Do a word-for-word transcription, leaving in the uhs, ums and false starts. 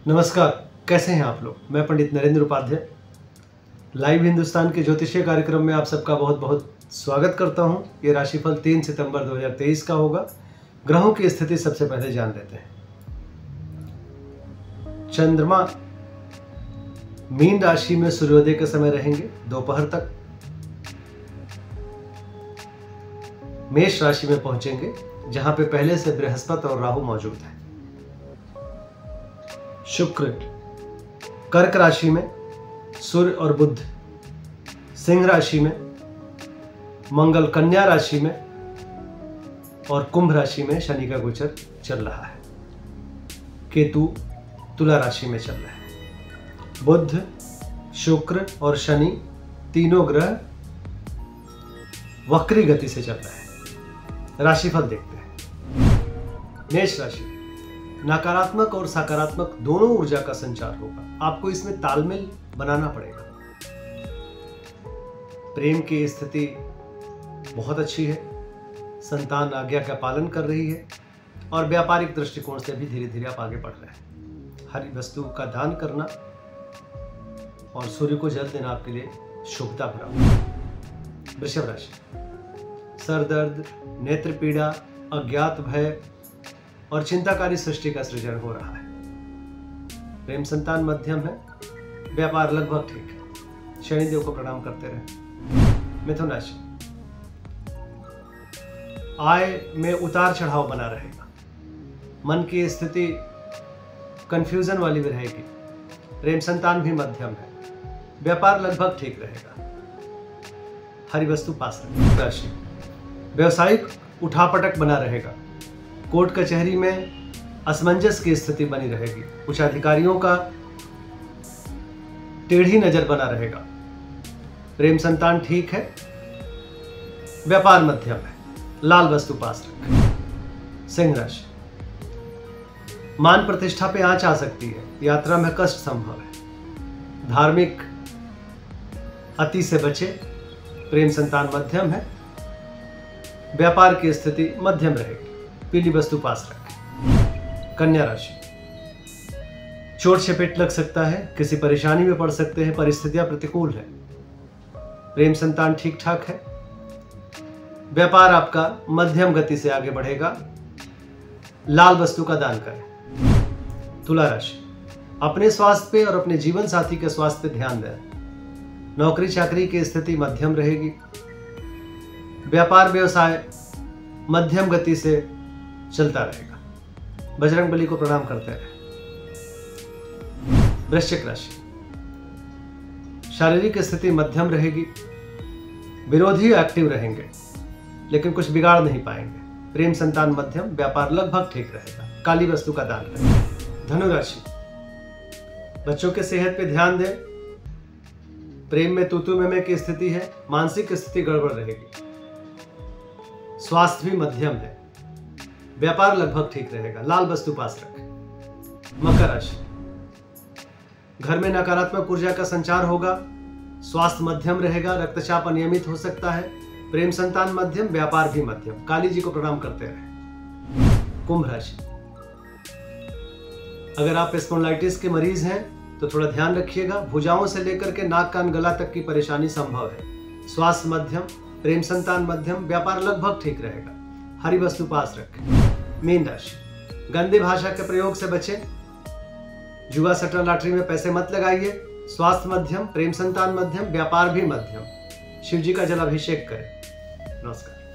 नमस्कार, कैसे हैं आप लोग। मैं पंडित नरेंद्र उपाध्याय लाइव हिंदुस्तान के ज्योतिषीय कार्यक्रम में आप सबका बहुत बहुत स्वागत करता हूं। ये राशिफल तीन सितंबर दो हज़ार तेईस का होगा। ग्रहों की स्थिति सबसे पहले जान लेते हैं। चंद्रमा मीन राशि में सूर्योदय के समय रहेंगे दोपहर तक। मेष राशि में पहुंचेंगे जहां पे पहले से बृहस्पति और राहु मौजूद है। शुक्र कर्क राशि में, सूर्य और बुध सिंह राशि में, मंगल कन्या राशि में और कुंभ राशि में शनि का गोचर चल रहा है। केतु तुला राशि में चल रहा है। बुध, शुक्र और शनि तीनों ग्रह वक्री गति से चल रहे हैं। राशिफल देखते हैं। मेष राशि, नकारात्मक और सकारात्मक दोनों ऊर्जा का संचार होगा। आपको इसमें तालमेल बनाना पड़ेगा। प्रेम की स्थिति बहुत अच्छी है। संतान आज्ञा का पालन कर रही है और व्यापारिक दृष्टिकोण से भी धीरे धीरे आप आगे बढ़ रहे हैं। हरी वस्तु का दान करना और सूर्य को जल देना आपके लिए शुभता भरा। वृषभ राशि, सर दर्द, नेत्र पीड़ा, अज्ञात भय और चिंताकारी सृष्टि का सृजन हो रहा है। प्रेम संतान मध्यम है। व्यापार लगभग ठीक है। शनिदेव को प्रणाम करते रहे। मिथुन राशि, आय में उतार चढ़ाव बना रहेगा। मन की स्थिति कंफ्यूजन वाली भी रहेगी। प्रेम संतान भी मध्यम है। व्यापार लगभग ठीक रहेगा। हरी वस्तु पास रहेगी। राशि, व्यवसायिक उठापटक बना रहेगा। कोर्ट कचहरी में असमंजस की स्थिति बनी रहेगी। उच्च अधिकारियों का टेढ़ी नजर बना रहेगा। प्रेम संतान ठीक है। व्यापार मध्यम है। लाल वस्तु पास रखें। सिंह राशि, मान प्रतिष्ठा पे आंच आ सकती है। यात्रा में कष्ट संभव है। धार्मिक अति से बचे। प्रेम संतान मध्यम है। व्यापार की स्थिति मध्यम रहेगी। पीली वस्तु पास रखें। कन्या राशि, चोट चपेट लग सकता है। किसी परेशानी में पड़ सकते हैं। परिस्थितियां प्रतिकूल है। प्रेम संतान ठीक ठाक है। व्यापार आपका मध्यम गति से आगे बढ़ेगा। लाल वस्तु का दान करें। तुला राशि, अपने स्वास्थ्य पे और अपने जीवन साथी के स्वास्थ्य पे ध्यान दें। नौकरी चाकरी की स्थिति मध्यम रहेगी। व्यापार व्यवसाय मध्यम गति से चलता रहेगा। बजरंगबली को प्रणाम करते रहे। वृश्चिक राशि, शारीरिक स्थिति मध्यम रहेगी। विरोधी एक्टिव रहेंगे लेकिन कुछ बिगाड़ नहीं पाएंगे। प्रेम संतान मध्यम। व्यापार लगभग ठीक रहेगा। काली वस्तु का दान करें। धनु राशि, बच्चों के सेहत पे ध्यान दें। प्रेम में तूतू मेमे की स्थिति है। मानसिक स्थिति गड़बड़ रहेगी। स्वास्थ्य भी मध्यम है। व्यापार लगभग ठीक रहेगा। लाल वस्तु पास रखें। मकर राशि, घर में नकारात्मक ऊर्जा का संचार होगा। स्वास्थ्य मध्यम रहेगा। रक्तचाप अनियमित हो सकता है। प्रेम संतान मध्यम। व्यापार भी मध्यम। काली जी को प्रणाम करते रहे। कुंभ राशि, अगर आप स्पॉन्डिलाइटिस के मरीज हैं तो थोड़ा ध्यान रखिएगा। भुजाओं से लेकर के नाक कान गला तक की परेशानी संभव है। स्वास्थ्य मध्यम। प्रेम संतान मध्यम। व्यापार लगभग ठीक रहेगा। हरी वस्तु पास रखें। मीन राशि, गंदी भाषा के प्रयोग से बचें। जुआ सट्टा लॉटरी में पैसे मत लगाइए। स्वास्थ्य मध्यम। प्रेम संतान मध्यम। व्यापार भी मध्यम। शिव जी का जलाभिषेक करें। नमस्कार।